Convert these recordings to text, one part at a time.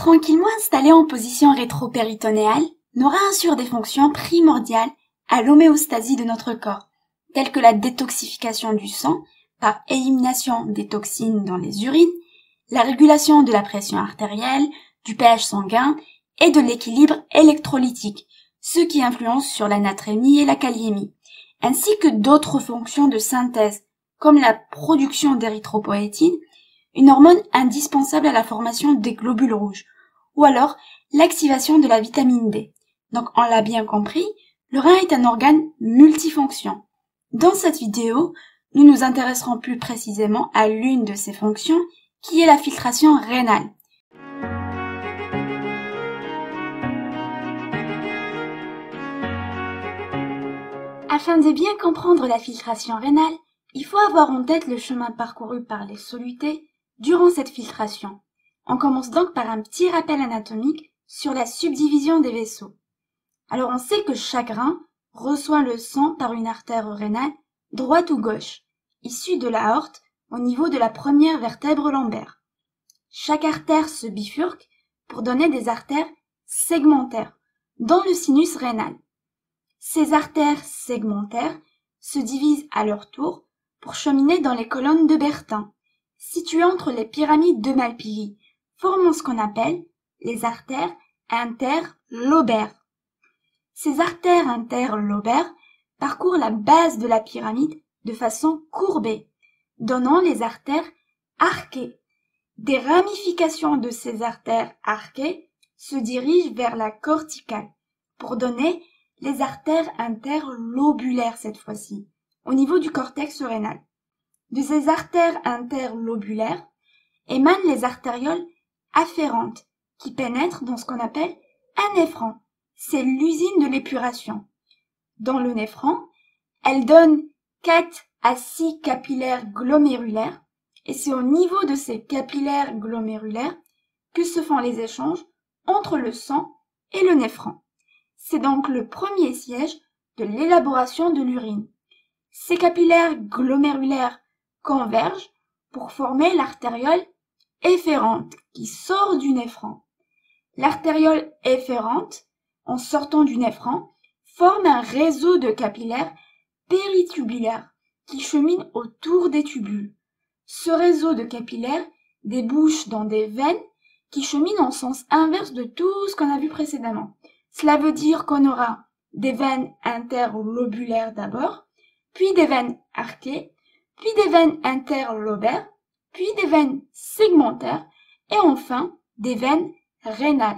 tranquillement installé en position rétropéritonéale, nos reins assurent des fonctions primordiales à l'homéostasie de notre corps, telles que la détoxification du sang par élimination des toxines dans les urines, la régulation de la pression artérielle, du pH sanguin et de l'équilibre électrolytique, ce qui influence sur la natrémie et la kaliémie, ainsi que d'autres fonctions de synthèse, comme la production d'érythropoïétine, une hormone indispensable à la formation des globules rouges, ou alors l'activation de la vitamine D. Donc on l'a bien compris, le rein est un organe multifonction. Dans cette vidéo, nous nous intéresserons plus précisément à l'une de ses fonctions, qui est la filtration rénale. Afin de bien comprendre la filtration rénale, il faut avoir en tête le chemin parcouru par les solutés durant cette filtration. On commence donc par un petit rappel anatomique sur la subdivision des vaisseaux. Alors on sait que chaque rein reçoit le sang par une artère rénale, droite ou gauche, issue de l'aorte au niveau de la première vertèbre lombaire. Chaque artère se bifurque pour donner des artères segmentaires, dont le sinus rénal. Ces artères segmentaires se divisent à leur tour pour cheminer dans les colonnes de Bertin, situées entre les pyramides de Malpighi, formant ce qu'on appelle les artères interlobaires. Ces artères interlobaires parcourent la base de la pyramide de façon courbée, donnant les artères arquées. Des ramifications de ces artères arquées se dirigent vers la corticale pour donner les artères interlobulaires cette fois-ci, au niveau du cortex rénal. De ces artères interlobulaires émanent les artérioles afférentes qui pénètrent dans ce qu'on appelle un néphron. C'est l'usine de l'épuration. Dans le néphron, elles donnent 4 à 6 capillaires glomérulaires et c'est au niveau de ces capillaires glomérulaires que se font les échanges entre le sang et le néphron. C'est donc le premier siège de l'élaboration de l'urine. Ces capillaires glomérulaires convergent pour former l'artériole efférente qui sort du néphron. L'artériole efférente, en sortant du néphron, forme un réseau de capillaires péritubulaires qui cheminent autour des tubules. Ce réseau de capillaires débouche dans des veines qui cheminent en sens inverse de tout ce qu'on a vu précédemment. Cela veut dire qu'on aura des veines interlobulaires d'abord, puis des veines arquées, puis des veines interlobaires, puis des veines segmentaires et enfin des veines rénales.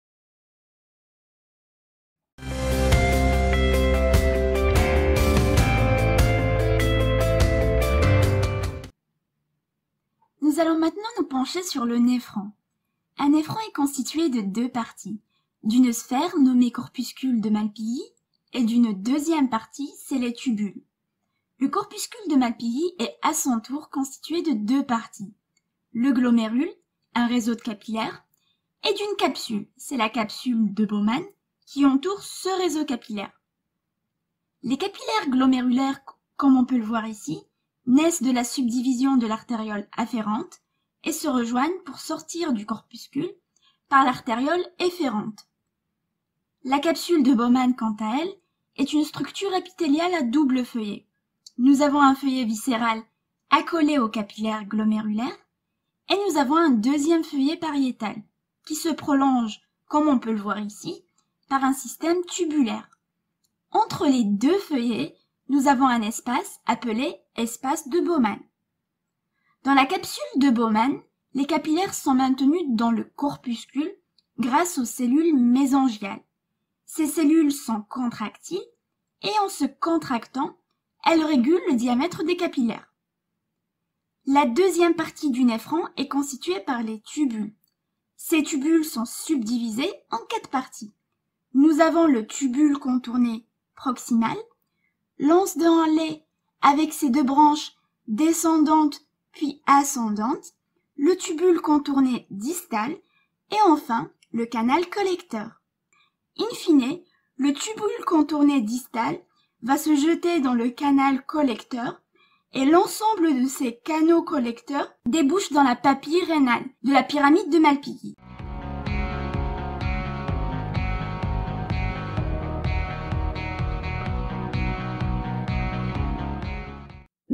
Nous allons maintenant nous pencher sur le néphron. Un néphron est constitué de deux parties, d'une sphère nommée corpuscule de Malpighi et d'une deuxième partie, c'est les tubules. Le corpuscule de Malpighi est à son tour constitué de deux parties, le glomérule, un réseau de capillaires, et d'une capsule, c'est la capsule de Bowman, qui entoure ce réseau capillaire. Les capillaires glomérulaires, comme on peut le voir ici, naissent de la subdivision de l'artériole afférente et se rejoignent pour sortir du corpuscule par l'artériole efférente. La capsule de Bowman, quant à elle, est une structure épithéliale à double feuillet. Nous avons un feuillet viscéral accolé au capillaire glomérulaire et nous avons un deuxième feuillet pariétal qui se prolonge, comme on peut le voir ici, par un système tubulaire. Entre les deux feuillets, nous avons un espace appelé espace de Bowman. Dans la capsule de Bowman, les capillaires sont maintenus dans le corpuscule grâce aux cellules mésangiales. Ces cellules sont contractiles et en se contractant, elles régulent le diamètre des capillaires. La deuxième partie du néphron est constituée par les tubules. Ces tubules sont subdivisés en 4 parties. Nous avons le tubule contourné proximal, l'anse de Henle avec ses 2 branches descendantes puis ascendantes, le tubule contourné distal et enfin le canal collecteur. In fine, le tubule contourné distal va se jeter dans le canal collecteur et l'ensemble de ces canaux collecteurs débouche dans la papille rénale de la pyramide de Malpighi.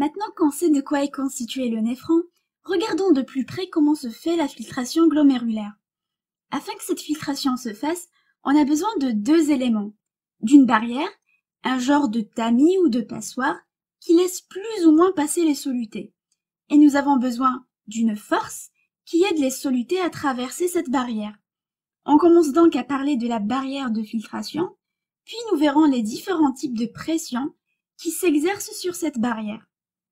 Maintenant qu'on sait de quoi est constitué le néphron, regardons de plus près comment se fait la filtration glomérulaire. Afin que cette filtration se fasse, on a besoin de deux éléments. D'une barrière, un genre de tamis ou de passoire, qui laisse plus ou moins passer les solutés. Et nous avons besoin d'une force qui aide les solutés à traverser cette barrière. On commence donc à parler de la barrière de filtration, puis nous verrons les différents types de pression qui s'exercent sur cette barrière.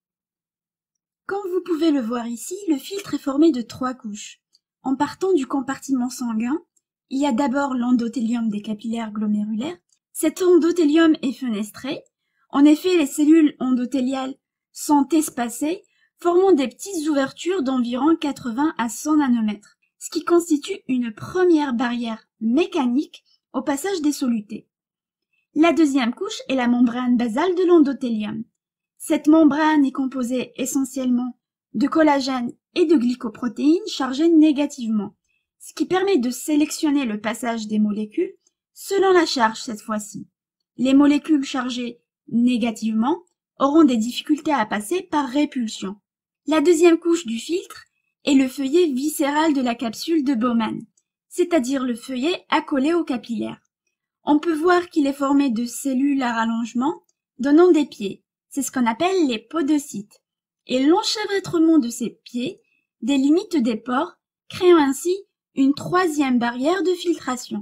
Comme vous pouvez le voir ici, le filtre est formé de 3 couches. En partant du compartiment sanguin, il y a d'abord l'endothélium des capillaires glomérulaires. Cet endothélium est fenestré. En effet, les cellules endothéliales sont espacées, formant des petites ouvertures d'environ 80 à 100 nanomètres, ce qui constitue une première barrière mécanique au passage des solutés. La deuxième couche est la membrane basale de l'endothélium. Cette membrane est composée essentiellement de collagène et de glycoprotéines chargées négativement, ce qui permet de sélectionner le passage des molécules selon la charge cette fois-ci. Les molécules chargées négativement auront des difficultés à passer par répulsion. La deuxième couche du filtre est le feuillet viscéral de la capsule de Bowman, c'est-à-dire le feuillet accolé au capillaire. On peut voir qu'il est formé de cellules à rallongement donnant des pieds. C'est ce qu'on appelle les podocytes. Et l'enchevêtrement de ces pieds délimite des pores, créant ainsi une troisième barrière de filtration.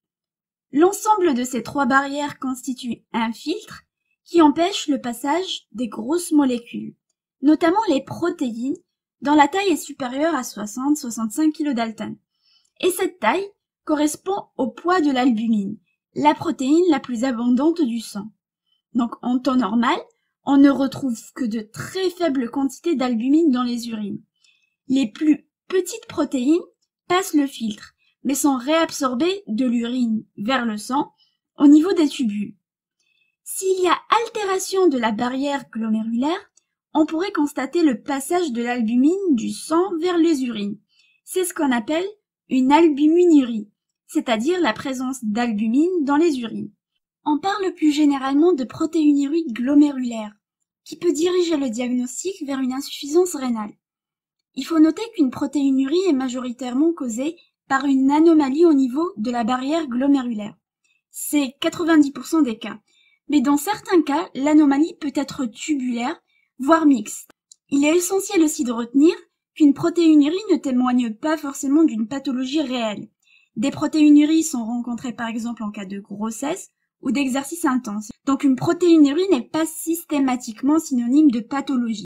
L'ensemble de ces 3 barrières constitue un filtre qui empêche le passage des grosses molécules, notamment les protéines, dont la taille est supérieure à 60-65 kDa. Et cette taille correspond au poids de l'albumine, la protéine la plus abondante du sang. Donc en temps normal, on ne retrouve que de très faibles quantités d'albumine dans les urines. Les plus petites protéines passent le filtre, mais sont réabsorbées de l'urine vers le sang au niveau des tubules. S'il y a altération de la barrière glomérulaire, on pourrait constater le passage de l'albumine du sang vers les urines. C'est ce qu'on appelle une albuminurie, c'est-à-dire la présence d'albumine dans les urines. On parle plus généralement de protéinurie glomérulaire, qui peut diriger le diagnostic vers une insuffisance rénale. Il faut noter qu'une protéinurie est majoritairement causée par une anomalie au niveau de la barrière glomérulaire. C'est 90% des cas, mais dans certains cas, l'anomalie peut être tubulaire, voire mixte. Il est essentiel aussi de retenir qu'une protéinurie ne témoigne pas forcément d'une pathologie réelle. Des protéinuries sont rencontrées par exemple en cas de grossesse ou d'exercice intense. Donc une protéinurie n'est pas systématiquement synonyme de pathologie.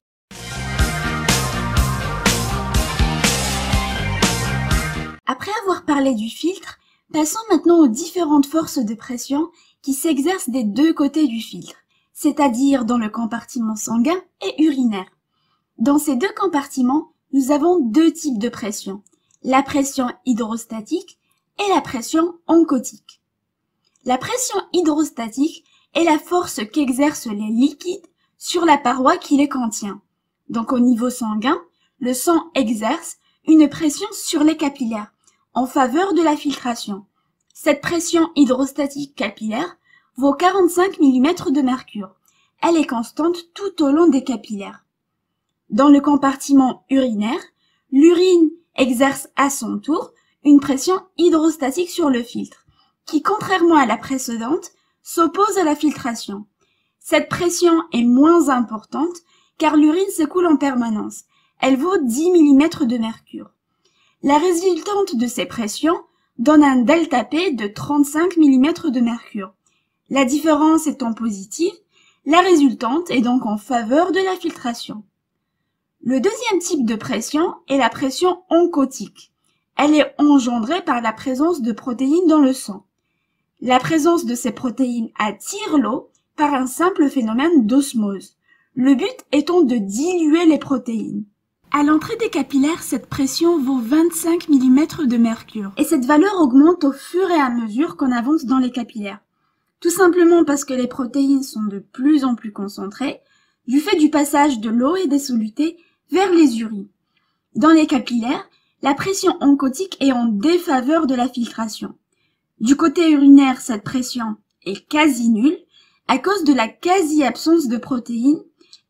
Après avoir parlé du filtre, passons maintenant aux différentes forces de pression qui s'exercent des deux côtés du filtre, c'est-à-dire dans le compartiment sanguin et urinaire. Dans ces deux compartiments, nous avons 2 types de pression, la pression hydrostatique et la pression oncotique. La pression hydrostatique est la force qu'exercent les liquides sur la paroi qui les contient. Donc au niveau sanguin, le sang exerce une pression sur les capillaires en faveur de la filtration. Cette pression hydrostatique capillaire vaut 45 mm de mercure. Elle est constante tout au long des capillaires. Dans le compartiment urinaire, l'urine exerce à son tour une pression hydrostatique sur le filtre, qui, contrairement à la précédente, s'oppose à la filtration. Cette pression est moins importante car l'urine s'écoule en permanence. Elle vaut 10 mm de mercure. La résultante de ces pressions donne un delta P de 35 mm de mercure. La différence étant positive, la résultante est donc en faveur de la filtration. Le deuxième type de pression est la pression oncotique. Elle est engendrée par la présence de protéines dans le sang. La présence de ces protéines attire l'eau par un simple phénomène d'osmose, le but étant de diluer les protéines. À l'entrée des capillaires, cette pression vaut 25 mm de mercure, et cette valeur augmente au fur et à mesure qu'on avance dans les capillaires. Tout simplement parce que les protéines sont de plus en plus concentrées, du fait du passage de l'eau et des solutés vers les urines. Dans les capillaires, la pression oncotique est en défaveur de la filtration. Du côté urinaire, cette pression est quasi nulle à cause de la quasi-absence de protéines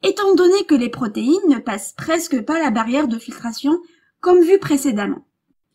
étant donné que les protéines ne passent presque pas la barrière de filtration comme vu précédemment.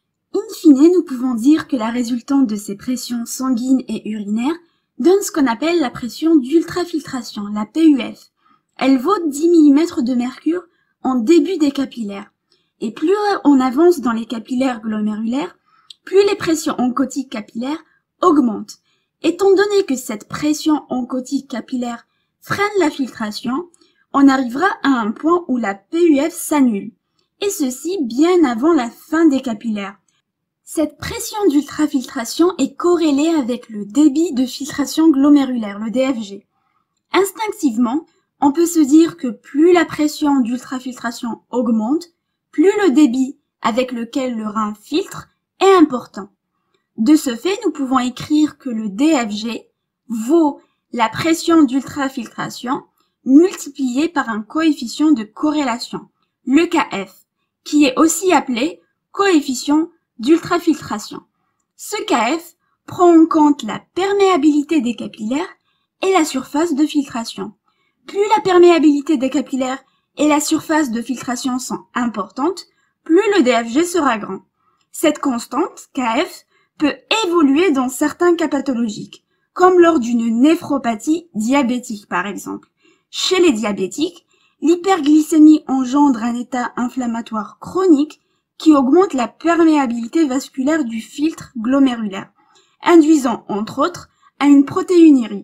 In fine, nous pouvons dire que la résultante de ces pressions sanguines et urinaires donne ce qu'on appelle la pression d'ultrafiltration, la PUF. Elle vaut 10 mm de mercure en début des capillaires. Et plus on avance dans les capillaires glomérulaires, plus les pressions oncotiques capillaires augmentent. Étant donné que cette pression oncotique capillaire freine la filtration, on arrivera à un point où la PUF s'annule, et ceci bien avant la fin des capillaires. Cette pression d'ultrafiltration est corrélée avec le débit de filtration glomérulaire, le DFG. Instinctivement, on peut se dire que plus la pression d'ultrafiltration augmente, plus le débit avec lequel le rein filtre est important. De ce fait, nous pouvons écrire que le DFG vaut la pression d'ultrafiltration multipliée par un coefficient de corrélation, le KF, qui est aussi appelé coefficient d'ultrafiltration. Ce KF prend en compte la perméabilité des capillaires et la surface de filtration. Plus la perméabilité des capillaires et la surface de filtration sont importantes, plus le DFG sera grand. Cette constante, KF, peut évoluer dans certains cas pathologiques, comme lors d'une néphropathie diabétique par exemple. Chez les diabétiques, l'hyperglycémie engendre un état inflammatoire chronique qui augmente la perméabilité vasculaire du filtre glomérulaire, induisant entre autres à une protéinurie.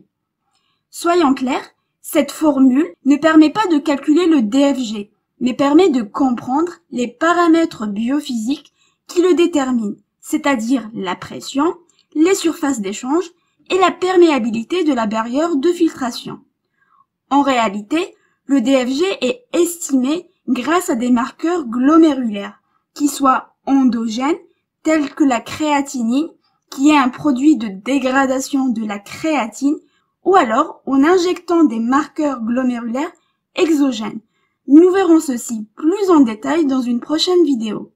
Soyons clairs, cette formule ne permet pas de calculer le DFG, mais permet de comprendre les paramètres biophysiques qui le déterminent, c'est-à-dire la pression, les surfaces d'échange et la perméabilité de la barrière de filtration. En réalité, le DFG est estimé grâce à des marqueurs glomérulaires, qui soient endogènes, tels que la créatinine, qui est un produit de dégradation de la créatine, ou alors en injectant des marqueurs glomérulaires exogènes. Nous verrons ceci plus en détail dans une prochaine vidéo.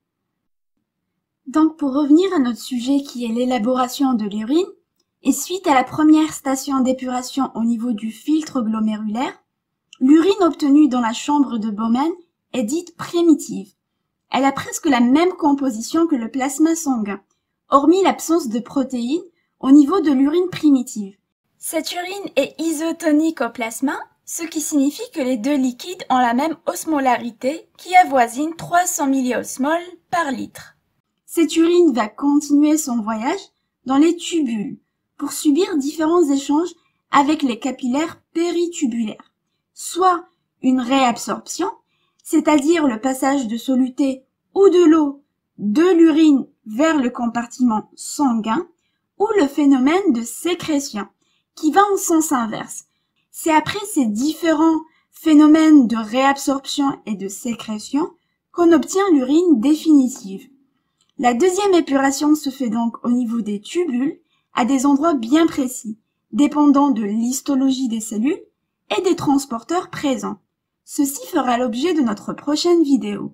Donc pour revenir à notre sujet qui est l'élaboration de l'urine, et suite à la première station d'épuration au niveau du filtre glomérulaire, l'urine obtenue dans la chambre de Bowman est dite primitive. Elle a presque la même composition que le plasma sanguin, hormis l'absence de protéines au niveau de l'urine primitive. Cette urine est isotonique au plasma, ce qui signifie que les deux liquides ont la même osmolarité qui avoisine 300 milliosmoles par litre. Cette urine va continuer son voyage dans les tubules pour subir différents échanges avec les capillaires péritubulaires, soit une réabsorption, c'est-à-dire le passage de soluté ou de l'eau de l'urine vers le compartiment sanguin, ou le phénomène de sécrétion, qui va en sens inverse. C'est après ces différents phénomènes de réabsorption et de sécrétion qu'on obtient l'urine définitive. La deuxième épuration se fait donc au niveau des tubules, à des endroits bien précis, dépendant de l'histologie des cellules et des transporteurs présents. Ceci fera l'objet de notre prochaine vidéo.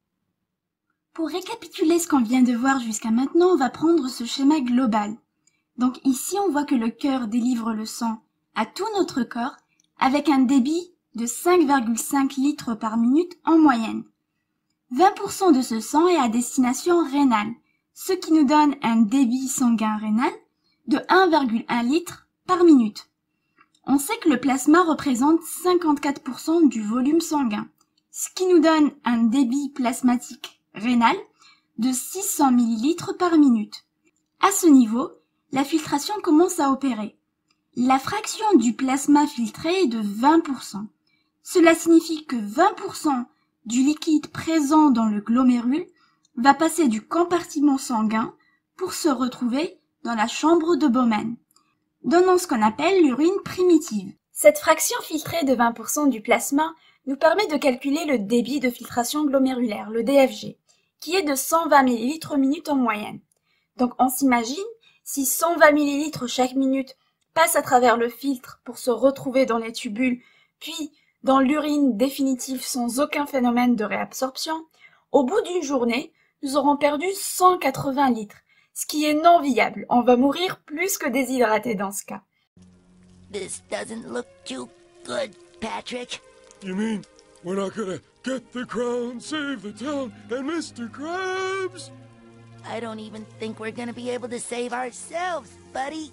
Pour récapituler ce qu'on vient de voir jusqu'à maintenant, on va prendre ce schéma global. Donc ici, on voit que le cœur délivre le sang à tout notre corps avec un débit de 5,5 litres par minute en moyenne. 20% de ce sang est à destination rénale, ce qui nous donne un débit sanguin rénal de 1,1 litre par minute. On sait que le plasma représente 54% du volume sanguin, ce qui nous donne un débit plasmatique rénal de 600 ml par minute. À ce niveau, la filtration commence à opérer. La fraction du plasma filtré est de 20%. Cela signifie que 20% du liquide présent dans le glomérule va passer du compartiment sanguin pour se retrouver dans la chambre de Bowman, donnant ce qu'on appelle l'urine primitive. Cette fraction filtrée de 20% du plasma nous permet de calculer le débit de filtration glomérulaire, le DFG, qui est de 120 ml minute en moyenne. Donc on s'imagine, si 120 ml chaque minute passent à travers le filtre pour se retrouver dans les tubules, puis dans l'urine définitive sans aucun phénomène de réabsorption, au bout d'une journée, nous aurons perdu 180 litres, ce qui est non viable. On va mourir plus que déshydraté dans ce cas. This doesn't look too good, Patrick. You mean we're not gonna get the crown, save the town, and Mr. Krabs? I don't even think we're gonna be able to save ourselves, buddy.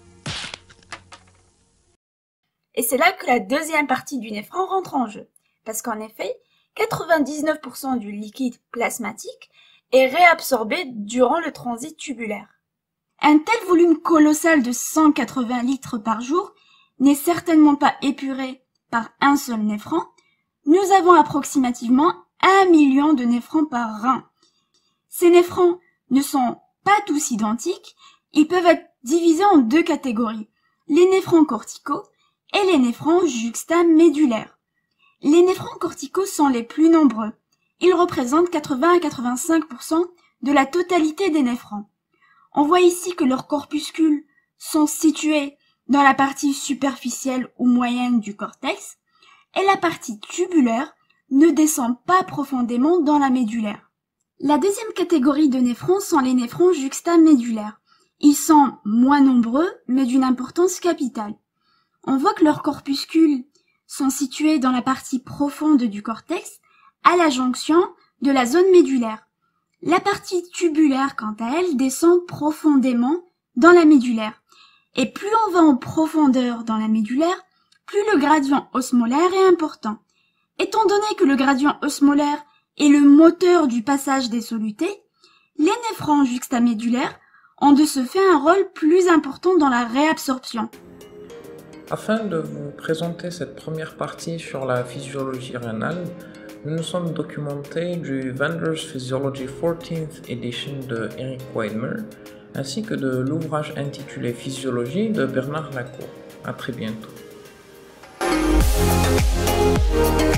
Et c'est là que la deuxième partie du néphron rentre en jeu. Parce qu'en effet, 99% du liquide plasmatique est réabsorbé durant le transit tubulaire. Un tel volume colossal de 180 litres par jour n'est certainement pas épuré par un seul néphron. Nous avons approximativement 1 million de néphrons par rein. Ces néphrons ne sont pas tous identiques, ils peuvent être divisés en deux catégories, les néphrons corticaux et les néphrons juxtamédulaires. Les néphrons corticaux sont les plus nombreux. Ils représentent 80 à 85% de la totalité des néphrons. On voit ici que leurs corpuscules sont situés dans la partie superficielle ou moyenne du cortex et la partie tubulaire ne descend pas profondément dans la médulaire. La deuxième catégorie de néphrons sont les néphrons juxtamédulaires. Ils sont moins nombreux mais d'une importance capitale. On voit que leurs corpuscules sont situés dans la partie profonde du cortex à la jonction de la zone médulaire. La partie tubulaire, quant à elle, descend profondément dans la médulaire. Et plus on va en profondeur dans la médulaire, plus le gradient osmolaire est important. Étant donné que le gradient osmolaire est le moteur du passage des solutés, les néphrons juxtamédulaires ont de ce fait un rôle plus important dans la réabsorption. Afin de vous présenter cette première partie sur la physiologie rénale, nous nous sommes documentés du Vander's Physiology 14th Edition de Eric Weimer, ainsi que de l'ouvrage intitulé Physiologie de Bernard Lacour. À très bientôt.